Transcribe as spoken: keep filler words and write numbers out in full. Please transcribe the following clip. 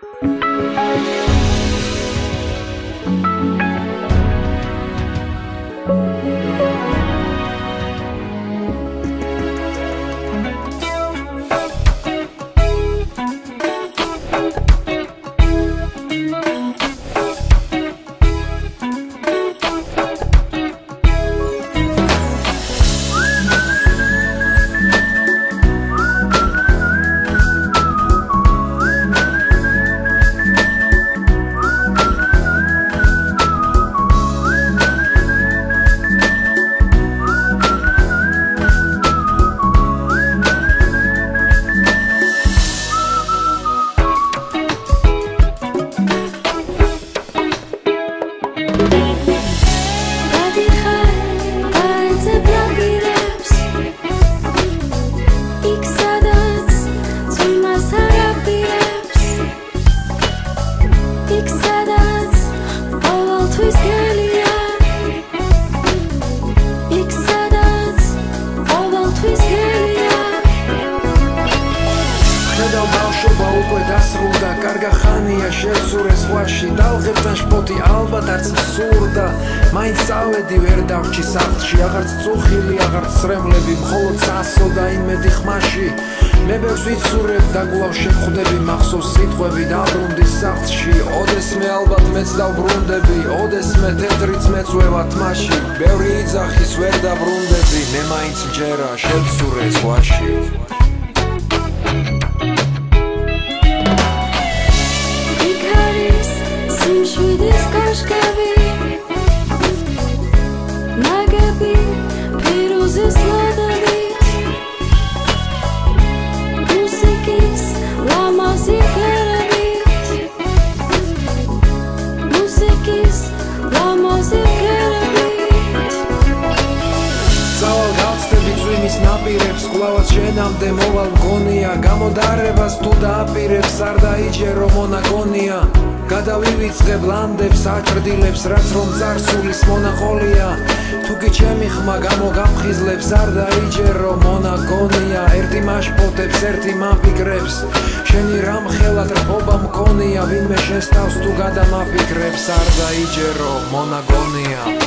კარგა ხანია შეცურე სხვაში დავღებთან შპოთი ალბათ არც სურდა მაინც წავედი ვერ დავრჩი სახლში აღარც წუხილი აღარც სრემლები მხოლოდ სასო და იმედი ხმაში მე ბევრს ვიცურებ დაგულავ შეხვდები მახსოვს სიტყვები დაბრუნდი სახლში ოდესმე ალბათ მეც დავბრუნდები ოდესმე თეთრიც მეწვევა თმაში ბევრი იძახის ვერ დაბრუნდები მე მაინც მჯერა შეცურე სხვაში Shvides kashkavi Nagabi Piruzis ladavis Musikis Lamazi karavis Musikis Lamazi karavis Caval galstები წვიმის ნაპირებს კვლავაც შენამდე მოვალ მგონია გამოდარებას თუ დააპირებს არ დაიჯერო მონაგონია გადავივიწყებ ლანდებს აჭრდილებს რაც რომ წარსულის მონაყოლია თუკი ჩემი ხმა გამოგამხიზლებს არ დაიჯერო მონაგონია ერთი მაშფოთებს ერთი მაფიქრებს შენი რამ ხელად რბობა მქონია ვინმე შესტავს თუ გადამაფიქრებს არ დაიჯერო მონაგონია